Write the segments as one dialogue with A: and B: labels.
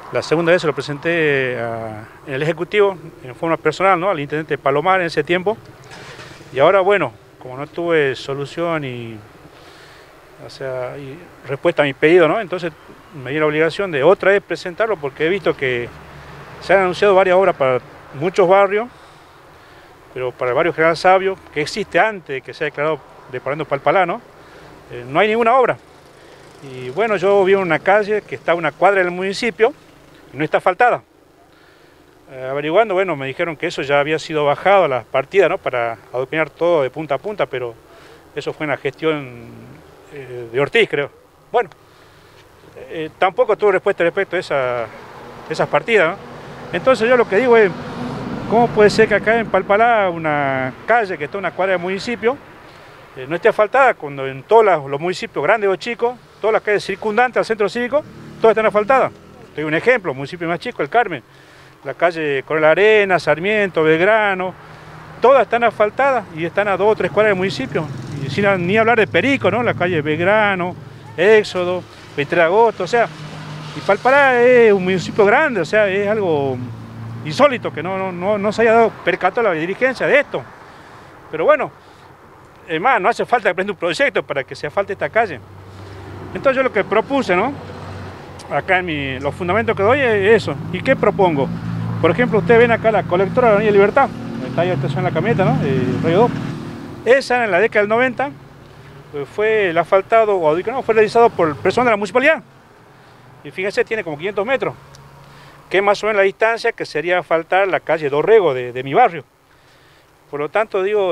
A: La segunda vez se lo presenté en el Ejecutivo, en forma personal, ¿no? Al intendente Palomar en ese tiempo. Y ahora, bueno, como no tuve solución y respuesta a mi pedido, ¿no? Entonces me di la obligación de otra vez presentarlo porque he visto que se han anunciado varias obras para muchos barrios, pero para el barrio General Sabio, que existe antes de que sea declarado departamento Palpalá, ¿no? No hay ninguna obra. Y bueno, yo vivo en una calle que está a una cuadra del municipio y no está asfaltada. Averiguando, bueno, me dijeron que eso ya había sido bajado a las partidas, ¿no? Para adopinar todo de punta a punta, pero eso fue en la gestión de Ortiz, creo. Bueno, tampoco tuve respuesta respecto a esas partidas, ¿no? Entonces yo lo que digo es, ¿cómo puede ser que acá en Palpalá, una calle que está a una cuadra del municipio, no esté asfaltada cuando en todos los municipios grandes o chicos, todas las calles circundantes al centro cívico, todas están asfaltadas? Te doy un ejemplo, municipio más chico, El Carmen, la calle Coronel Arena, Sarmiento, Belgrano, todas están asfaltadas y están a 2 o 3 cuadras del municipio. Y sin ni hablar de Perico, ¿no? La calle Belgrano, Éxodo, 23 de agosto, o sea, y Palpalá es un municipio grande, o sea, es algo insólito que no se haya dado percato a la dirigencia de esto. Pero bueno, es más, no hace falta que prenda un proyecto para que se asfalte esta calle. Entonces yo lo que propuse, ¿no? Acá en los fundamentos que doy es eso. ¿Y qué propongo? Por ejemplo, ustedes ven acá la colectora de la Avenida Libertad, está ahí estación en la camioneta, ¿no? Radio 2. Esa en la década del 90 fue el asfaltado, o no, fue realizado por personal de la municipalidad. Y fíjense, tiene como 500 metros, que es más o menos la distancia que sería asfaltar la calle Dorrego de mi barrio. Por lo tanto, digo,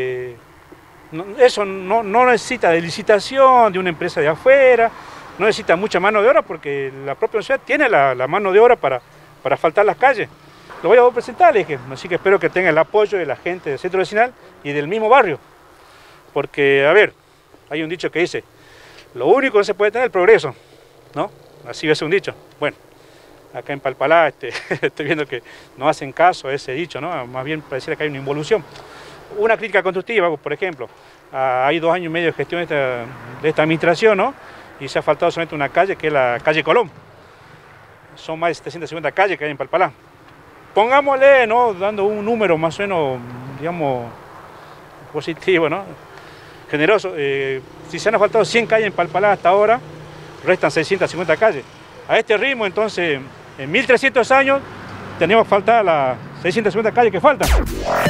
A: eso no necesita de licitación de una empresa de afuera, no necesita mucha mano de obra porque la propia ciudad tiene la mano de obra para asfaltar las calles. Lo voy a presentar, así que espero que tenga el apoyo de la gente del centro vecinal y del mismo barrio. Porque, a ver, hay un dicho que dice, lo único que no se puede tener es el progreso, ¿no? Así va a ser un dicho. Bueno, acá en Palpalá estoy viendo que no hacen caso a ese dicho, ¿no? Más bien pareciera que hay una involución. Una crítica constructiva, por ejemplo, hay 2 años y medio de gestión de esta administración, ¿no? Y se ha asfaltado solamente una calle, que es la calle Colón. Son más de 750 calles que hay en Palpalá. Pongámosle, ¿no? Dando un número más o menos, digamos, positivo, ¿no? Generoso. Si se han asfaltado 100 calles en Palpalá hasta ahora, restan 650 calles. A este ritmo, entonces, en 1300 años, tenemos que faltar las 650 calles que faltan.